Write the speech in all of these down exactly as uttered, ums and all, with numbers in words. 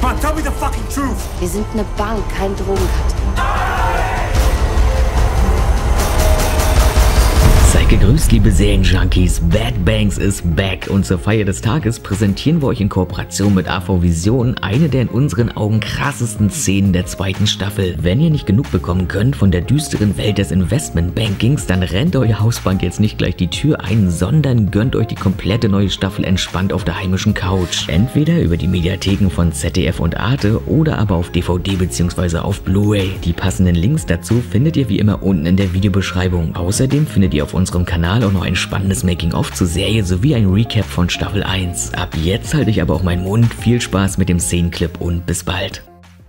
Come on, tell me the fucking truth. Wir sind eine Bank, kein Drogenkartell. Seid gegrüßt, liebe Serienjunkies. Bad Banks is back und zur Feier des Tages präsentieren wir euch in Kooperation mit A V Vision eine der in unseren Augen krassesten Szenen der zweiten Staffel. Wenn ihr nicht genug bekommen könnt von der düsteren Welt des Investmentbankings, dann rennt eure Hausbank jetzt nicht gleich die Tür ein, sondern gönnt euch die komplette neue Staffel entspannt auf der heimischen Couch. Entweder über die Mediatheken von Z D F und Arte oder aber auf D V D bzw. auf Blu-ray. Die passenden Links dazu findet ihr wie immer unten in der Videobeschreibung. Außerdem findet ihr auf unserem Kanal auch noch ein spannendes Making-of zur Serie sowie ein Recap von Staffel eins. Ab jetzt halte ich aber auch meinen Mund. Viel Spaß mit dem Szenenclip und bis bald.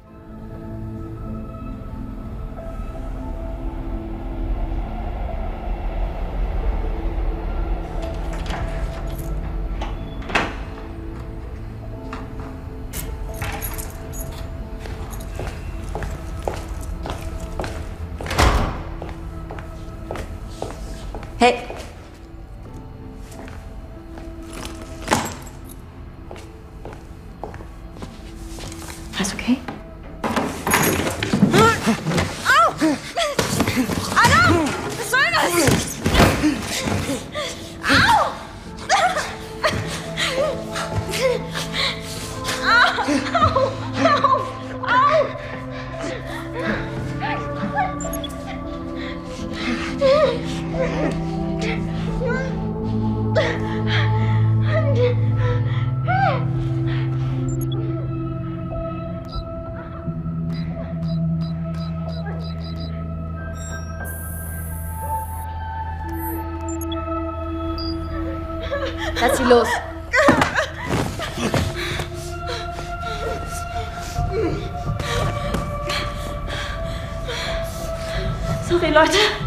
Hey! Alles okay? Au! Adam! Was soll das? Au! Au! Au! Au! Lass sie los! Sorry, Leute.